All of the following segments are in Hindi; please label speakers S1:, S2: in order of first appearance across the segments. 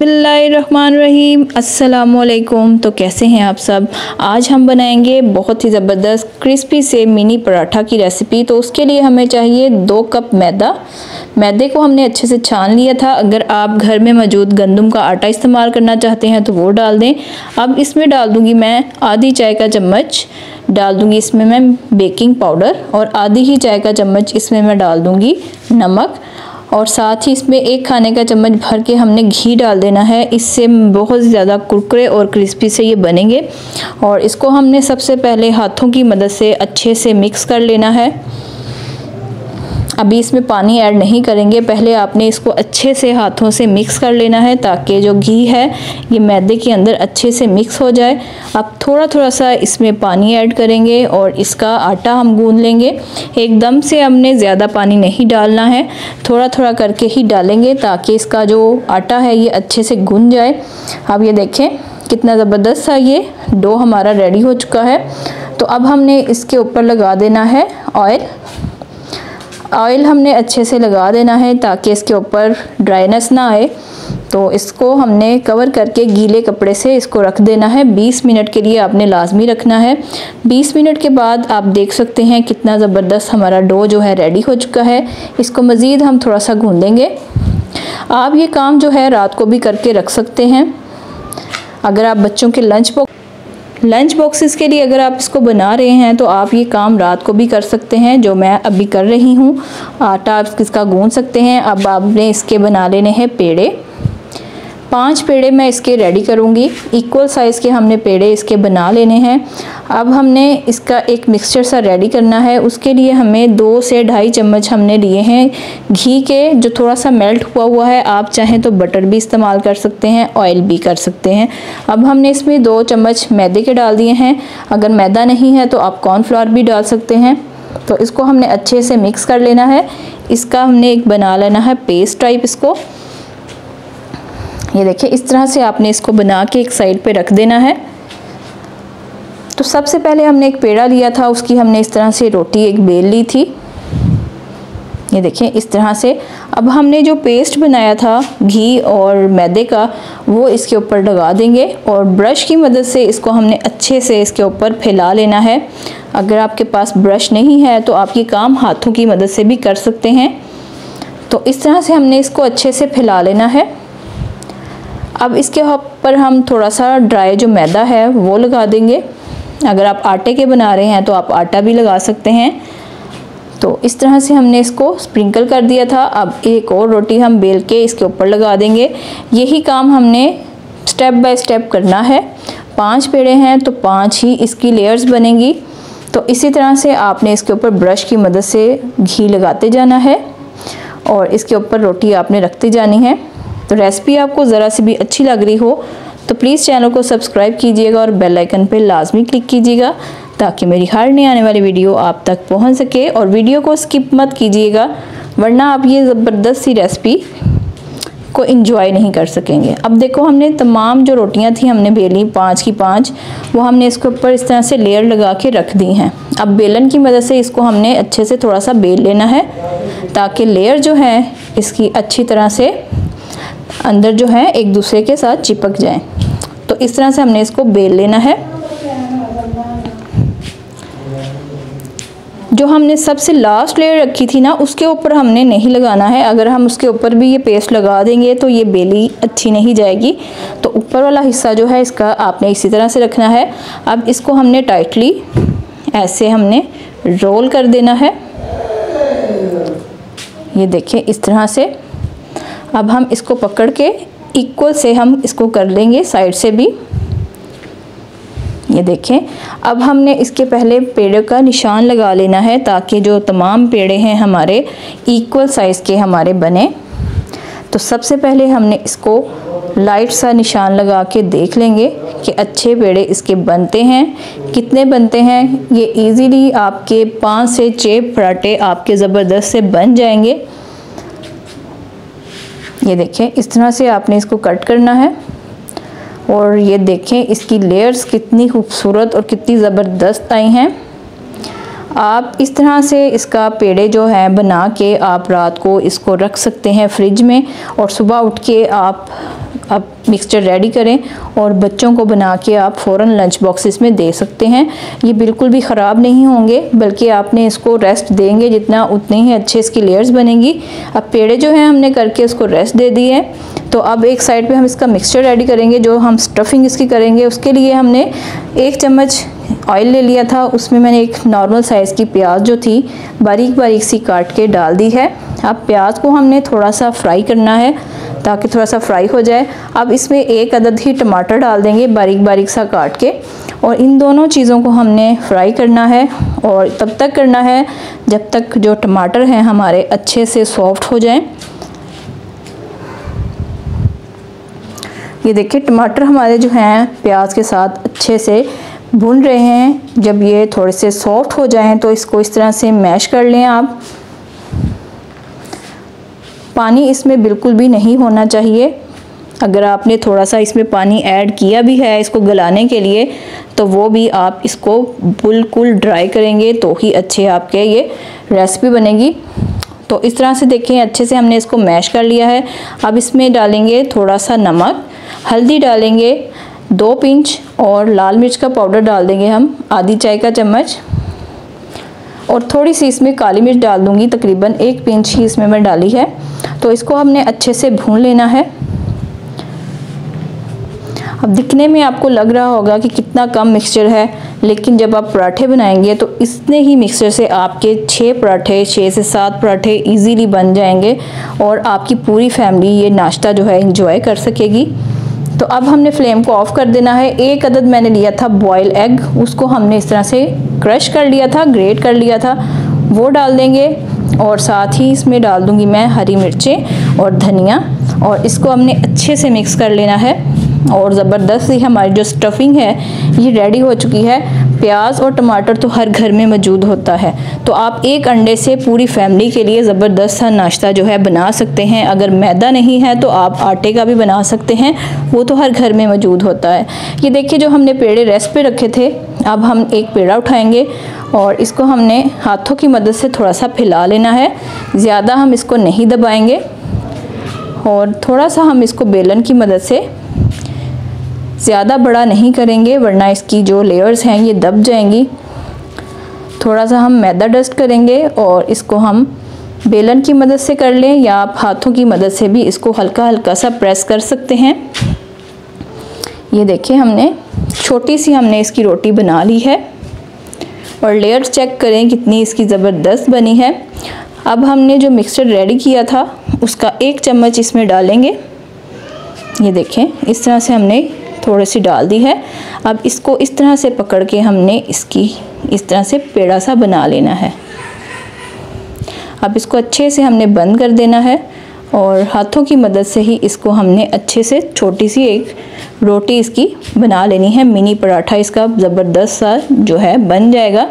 S1: बिस्मिल्लाहिर्रहमानिर्रहीम। अस्सलामुअलैकुम। तो कैसे हैं आप सब। आज हम बनाएंगे बहुत ही ज़बरदस्त क्रिस्पी से मिनी पराठा की रेसिपी। तो उसके लिए हमें चाहिए 2 कप मैदे को हमने अच्छे से छान लिया था। अगर आप घर में मौजूद गंदम का आटा इस्तेमाल करना चाहते हैं तो वो डाल दें। अब इसमें डाल दूंगी मैं आधी चाय का चम्मच डाल दूंगी इसमें मैं बेकिंग पाउडर, और आधी ही चाय का चम्मच इसमें मैं डाल दूंगी नमक, और साथ ही इसमें 1 खाने का चम्मच भर के हमने घी डाल देना है। इससे बहुत ज़्यादा कुरकुरे और क्रिस्पी से ये बनेंगे। और इसको हमने सबसे पहले हाथों की मदद से अच्छे से मिक्स कर लेना है। अभी इसमें पानी ऐड नहीं करेंगे, पहले आपने इसको अच्छे से हाथों से मिक्स कर लेना है ताकि जो घी है ये मैदे के अंदर अच्छे से मिक्स हो जाए। अब थोड़ा थोड़ा सा इसमें पानी ऐड करेंगे और इसका आटा हम गूंद लेंगे। एकदम से हमने ज़्यादा पानी नहीं डालना है, थोड़ा थोड़ा करके ही डालेंगे ताकि इसका जो आटा है ये अच्छे से गूंद जाए। अब ये देखें कितना ज़बरदस्त सा ये डो हमारा रेडी हो चुका है। तो अब हमने इसके ऊपर लगा देना है ऑयल हमने अच्छे से लगा देना है ताकि इसके ऊपर ड्राइनेस ना आए। तो इसको हमने कवर करके गीले कपड़े से इसको रख देना है। 20 मिनट के लिए आपने लाजमी रखना है। 20 मिनट के बाद आप देख सकते हैं कितना ज़बरदस्त हमारा डो जो है रेडी हो चुका है। इसको मज़ीद हम थोड़ा सा गूंदेंगे। आप ये काम जो है रात को भी करके रख सकते हैं। अगर आप बच्चों के लंच बॉक्सेस के लिए अगर आप इसको बना रहे हैं तो आप ये काम रात को भी कर सकते हैं, जो मैं अभी कर रही हूँ। आटा आप इसका गूंद सकते हैं। अब आपने इसके बना लेने हैं पेड़े। 5 पेड़े मैं इसके रेडी करूँगी। इक्वल साइज़ के हमने पेड़े इसके बना लेने हैं। अब हमने इसका एक मिक्सचर सा रेडी करना है। उसके लिए हमें 2 से 2.5 चम्मच हमने लिए हैं घी के, जो थोड़ा सा मेल्ट हुआ है। आप चाहें तो बटर भी इस्तेमाल कर सकते हैं, ऑयल भी कर सकते हैं। अब हमने इसमें 2 चम्मच मैदे के डाल दिए हैं। अगर मैदा नहीं है तो आप कॉर्नफ्लावर भी डाल सकते हैं। तो इसको हमने अच्छे से मिक्स कर लेना है। इसका हमने एक बना लेना है पेस्ट टाइप। इसको ये देखिए इस तरह से आपने इसको बना के एक साइड पे रख देना है। तो सबसे पहले हमने एक पेड़ा लिया था, उसकी हमने इस तरह से रोटी एक बेल ली थी। ये देखें इस तरह से। अब हमने जो पेस्ट बनाया था घी और मैदे का वो इसके ऊपर लगा देंगे और ब्रश की मदद से इसको हमने अच्छे से इसके ऊपर फैला लेना है। अगर आपके पास ब्रश नहीं है तो आप ये काम हाथों की मदद से भी कर सकते हैं। तो इस तरह से हमने इसको अच्छे से फैला लेना है। अब इसके ऊपर हम थोड़ा सा ड्राई जो मैदा है वो लगा देंगे। अगर आप आटे के बना रहे हैं तो आप आटा भी लगा सकते हैं। तो इस तरह से हमने इसको स्प्रिंकल कर दिया था। अब एक और रोटी हम बेल के इसके ऊपर लगा देंगे। यही काम हमने स्टेप बाय स्टेप करना है। 5 पेड़े हैं तो 5 ही इसकी लेयर्स बनेंगी। तो इसी तरह से आपने इसके ऊपर ब्रश की मदद से घी लगाते जाना है और इसके ऊपर रोटी आपने रखती जानी है। तो रेसिपी आपको ज़रा सी भी अच्छी लग रही हो तो प्लीज़ चैनल को सब्सक्राइब कीजिएगा और बेल आइकन पे लाजमी क्लिक कीजिएगा ताकि मेरी हर नई आने वाली वीडियो आप तक पहुंच सके। और वीडियो को स्किप मत कीजिएगा वरना आप ये ज़बरदस्त सी रेसिपी को एंजॉय नहीं कर सकेंगे। अब देखो हमने तमाम जो रोटियां थी हमने बेली 5 की 5, वो हमने इसके ऊपर इस तरह से लेयर लगा के रख दी हैं। अब बेलन की मदद से इसको हमने अच्छे से थोड़ा सा बेल लेना है ताकि लेयर जो है इसकी अच्छी तरह से अंदर जो है एक दूसरे के साथ चिपक जाएं। तो इस तरह से हमने इसको बेल लेना है। जो हमने सबसे लास्ट लेयर रखी थी ना उसके ऊपर हमने नहीं लगाना है। अगर हम उसके ऊपर भी ये पेस्ट लगा देंगे तो ये बेली अच्छी नहीं जाएगी। तो ऊपर वाला हिस्सा जो है इसका आपने इसी तरह से रखना है। अब इसको हमने टाइटली ऐसे हमने रोल कर देना है। ये देखिए इस तरह से। अब हम इसको पकड़ के इक्वल से हम इसको कर लेंगे साइड से भी। ये देखें अब हमने इसके पहले पेड़े का निशान लगा लेना है ताकि जो तमाम पेड़े हैं हमारे इक्वल साइज़ के हमारे बने। तो सबसे पहले हमने इसको लाइट सा निशान लगा के देख लेंगे कि अच्छे पेड़े इसके बनते हैं। कितने बनते हैं ये इजीली आपके 5 से 6 पराठे आपके ज़बरदस्त से बन जाएंगे। ये देखें इस तरह से आपने इसको कट करना है। और ये देखें इसकी लेयर्स कितनी खूबसूरत और कितनी ज़बरदस्त आई हैं। आप इस तरह से इसका पेड़े जो है बना के आप रात को इसको रख सकते हैं फ्रिज में और सुबह उठ के आप आप मिक्सचर रेडी करें और बच्चों को बना के आप फ़ौरन लंच बॉक्सेस में दे सकते हैं। ये बिल्कुल भी ख़राब नहीं होंगे, बल्कि आपने इसको रेस्ट देंगे जितना उतनी ही अच्छे इसकी लेयर्स बनेंगी। अब पेड़े जो हैं हमने करके उसको रेस्ट दे दी है। तो अब एक साइड पे हम इसका मिक्सचर रेडी करेंगे। जो हम स्टफिंग इसकी करेंगे उसके लिए हमने 1 चम्मच ऑयल ले लिया था, उसमें मैंने एक नॉर्मल साइज़ की प्याज जो थी बारीक बारीक सी काट के डाल दी है। अब प्याज को हमने थोड़ा सा फ्राई करना है ताकि थोड़ा सा फ्राई हो जाए। अब इसमें 1 अदद ही टमाटर डाल देंगे बारीक बारीक सा काट के, और इन दोनों चीज़ों को हमने फ्राई करना है और तब तक करना है जब तक जो टमाटर हैं हमारे अच्छे से सॉफ्ट हो जाएं। ये देखिए टमाटर हमारे जो हैं प्याज के साथ अच्छे से भून रहे हैं। जब ये थोड़े से सॉफ्ट हो जाएं तो इसको इस तरह से मैश कर लें आप। पानी इसमें बिल्कुल भी नहीं होना चाहिए। अगर आपने थोड़ा सा इसमें पानी ऐड किया भी है इसको गलाने के लिए, तो वो भी आप इसको बिल्कुल ड्राई करेंगे तो ही अच्छे आपके ये रेसिपी बनेगी। तो इस तरह से देखें अच्छे से हमने इसको मैश कर लिया है। अब इसमें डालेंगे थोड़ा सा नमक, हल्दी डालेंगे 2 पिंच, और लाल मिर्च का पाउडर डाल देंगे हम आधी चाय का चम्मच, और थोड़ी सी इसमें काली मिर्च डाल दूंगी, तकरीबन 1 पिंच ही इसमें मैं डाली है। तो इसको हमने अच्छे से भून लेना है। अब दिखने में आपको लग रहा होगा कि कितना कम मिक्सचर है, लेकिन जब आप पराठे बनाएंगे तो इतने ही मिक्सचर से आपके 6 से 7 पराठे इजीली बन जाएंगे और आपकी पूरी फैमिली ये नाश्ता जो है एंजॉय कर सकेगी। तो अब हमने फ्लेम को ऑफ कर देना है। 1 अदद मैंने लिया था बॉयल एग, उसको हमने इस तरह से क्रश कर लिया था, ग्रेट कर लिया था, वो डाल देंगे, और साथ ही इसमें डाल दूंगी मैं हरी मिर्चें और धनिया, और इसको हमने अच्छे से मिक्स कर लेना है। और ज़बरदस्त ही हमारी जो स्टफिंग है ये रेडी हो चुकी है। प्याज और टमाटर तो हर घर में मौजूद होता है, तो आप 1 अंडे से पूरी फैमिली के लिए ज़बरदस्त सा नाश्ता जो है बना सकते हैं। अगर मैदा नहीं है तो आप आटे का भी बना सकते हैं, वो तो हर घर में मौजूद होता है। ये देखिए जो हमने पेड़े रेस्ट पे रखे थे, अब हम एक पेड़ा उठाएंगे और इसको हमने हाथों की मदद से थोड़ा सा फैला लेना है। ज़्यादा हम इसको नहीं दबाएंगे और थोड़ा सा हम इसको बेलन की मदद से, ज़्यादा बड़ा नहीं करेंगे वरना इसकी जो लेयर्स हैं ये दब जाएंगी। थोड़ा सा हम मैदा डस्ट करेंगे और इसको हम बेलन की मदद से कर लें, या आप हाथों की मदद से भी इसको हल्का हल्का सा प्रेस कर सकते हैं। ये देखिए हमने छोटी सी हमने इसकी रोटी बना ली है, और लेयर्स चेक करें कितनी इसकी ज़बरदस्त बनी है। अब हमने जो मिक्सचर रेडी किया था उसका 1 चम्मच इसमें डालेंगे। ये देखें इस तरह से हमने थोड़ी सी डाल दी है। अब इसको इस तरह से पकड़ के हमने इसकी इस तरह से पेड़ा सा बना लेना है। अब इसको अच्छे से हमने बंद कर देना है और हाथों की मदद से ही इसको हमने अच्छे से छोटी सी एक रोटी इसकी बना लेनी है। मिनी पराठा इसका ज़बरदस्त सा जो है बन जाएगा।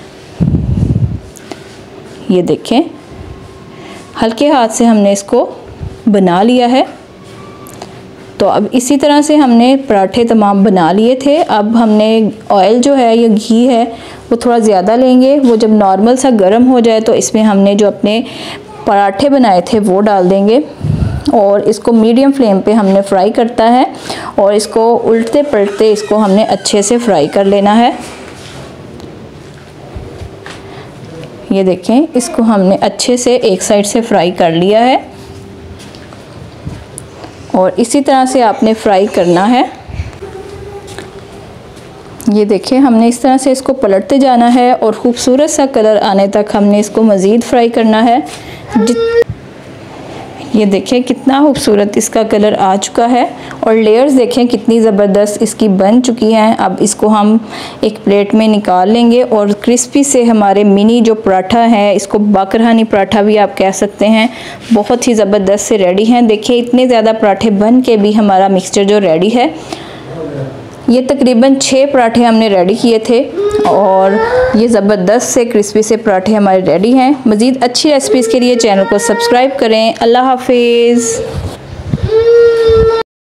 S1: ये देखें हल्के हाथ से हमने इसको बना लिया है। तो अब इसी तरह से हमने पराठे तमाम बना लिए थे। अब हमने ऑयल जो है या घी है वो थोड़ा ज़्यादा लेंगे। वो जब नॉर्मल सा गर्म हो जाए तो इसमें हमने जो अपने पराठे बनाए थे वो डाल देंगे, और इसको मीडियम फ्लेम पे हमने फ्राई करता है, और इसको उल्टते पलटते इसको हमने अच्छे से फ्राई कर लेना है। ये देखें इसको हमने अच्छे से एक साइड से फ्राई कर लिया है, और इसी तरह से आपने फ्राई करना है। ये देखिए हमने इस तरह से इसको पलटते जाना है और ख़ूबसूरत सा कलर आने तक हमने इसको मज़ीद फ्राई करना है। ये देखें कितना खूबसूरत इसका कलर आ चुका है, और लेयर्स देखें कितनी ज़बरदस्त इसकी बन चुकी हैं। अब इसको हम एक प्लेट में निकाल लेंगे, और क्रिस्पी से हमारे मिनी जो पराठा है, इसको बाकरहानी पराठा भी आप कह सकते हैं, बहुत ही ज़बरदस्त से रेडी हैं। देखिए इतने ज़्यादा पराठे बन के भी हमारा मिक्सचर जो रेडी है, ये तकरीबन 6 पराठे हमने रेडी किए थे, और ये ज़बरदस्त से क्रिस्पी से पराठे हमारे रेडी हैं। मज़ीद अच्छी रेसिपीज़ के लिए चैनल को सब्सक्राइब करें। अल्लाह हाफिज़।